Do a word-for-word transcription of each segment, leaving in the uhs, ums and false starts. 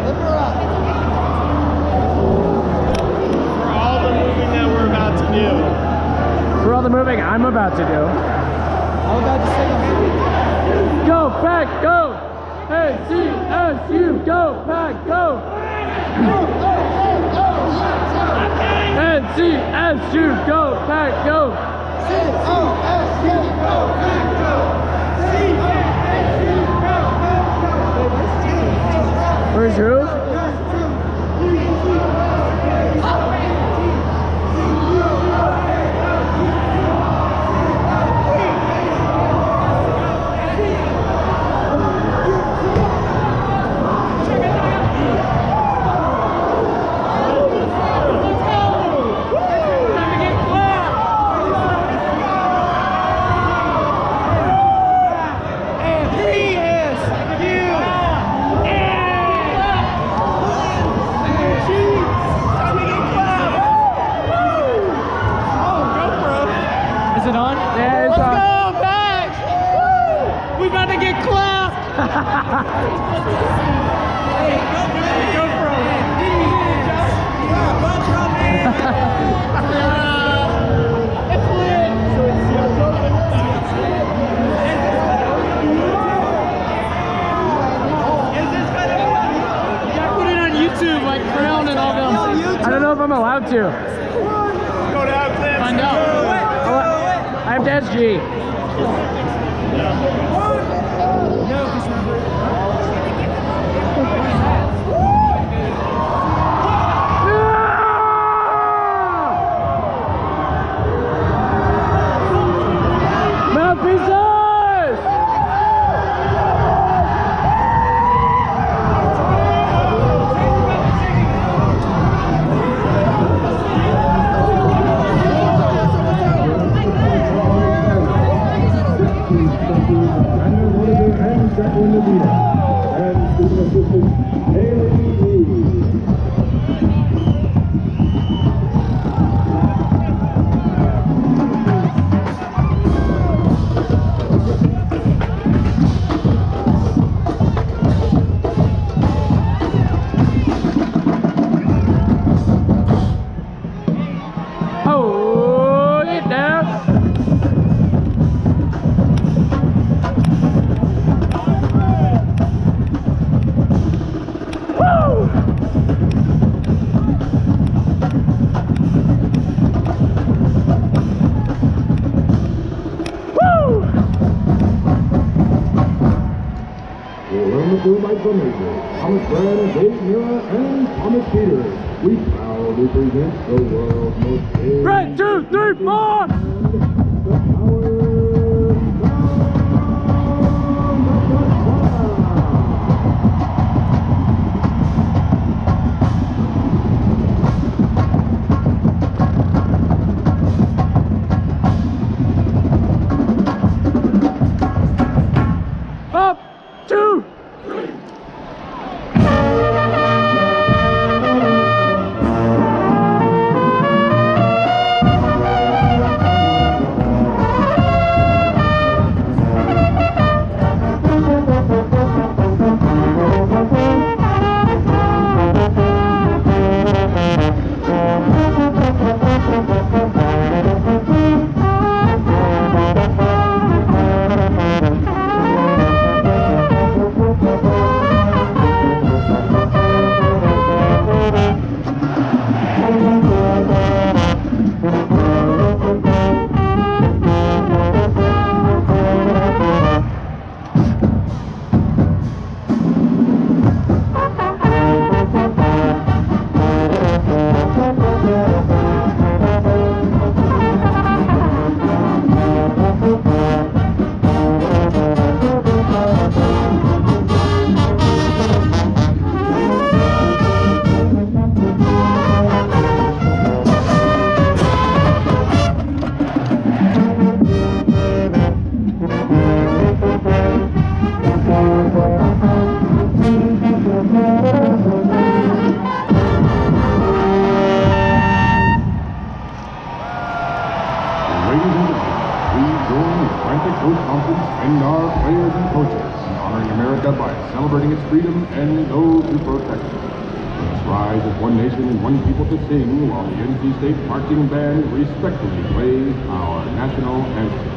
For all the moving I'm about to do. I'm about to say go, Pack, go! A C S U, go, Pack, go! N C S U, go, Pack, go! C O S U, go, Pack, go! C O S U, go, Pack, go! Where's who? I don't know if I'm allowed to. Go down, Clemson. I know. I have to S G. Thomas Brand, Dave Mira, and Thomas Peters. We proudly present the world's most famous... Three, two, three, four! The power Up, two, and our players and coaches, honoring America by celebrating its freedom and those who protection. Let's rise as one nation and one people to sing while the N C State Marching Band respectfully plays our national anthem.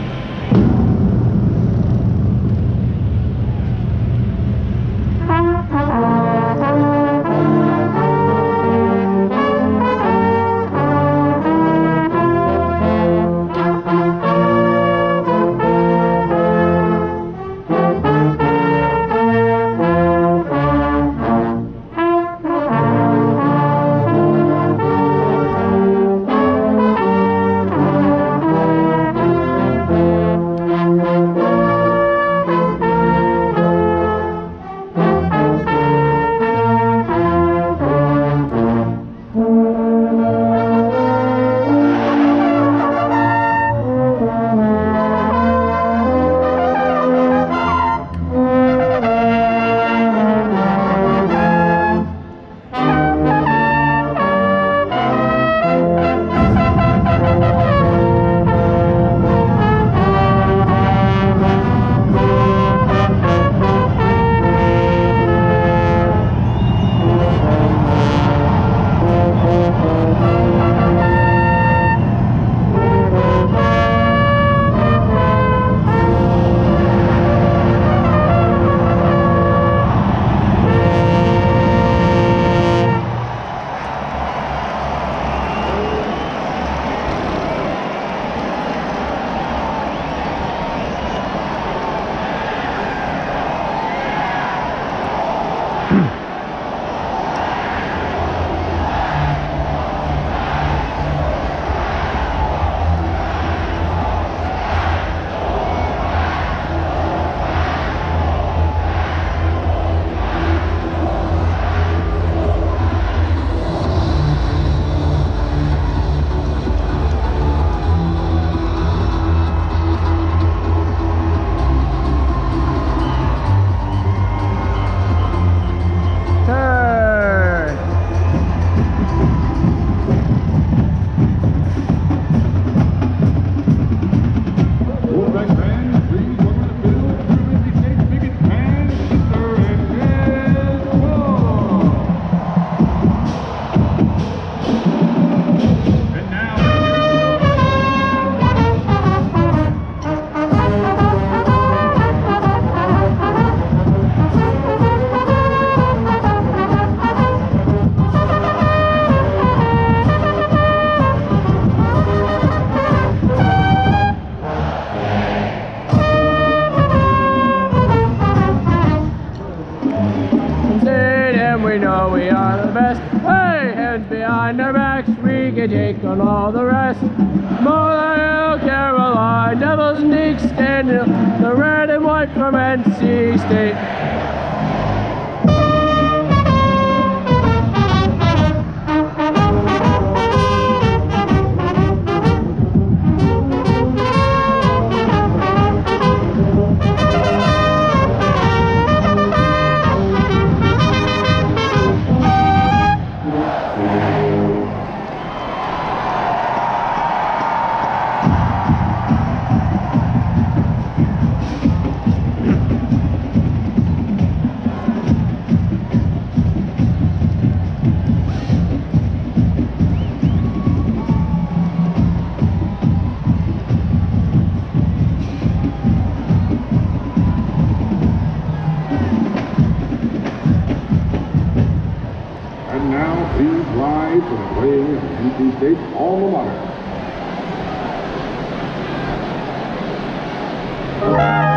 We know we are the best. Hey, hands behind our backs, we can take on all the rest. More than Carolina, Devils and Knicks standing, the red and white from N C State. And now, please rise for the playing of the N C State alma mater.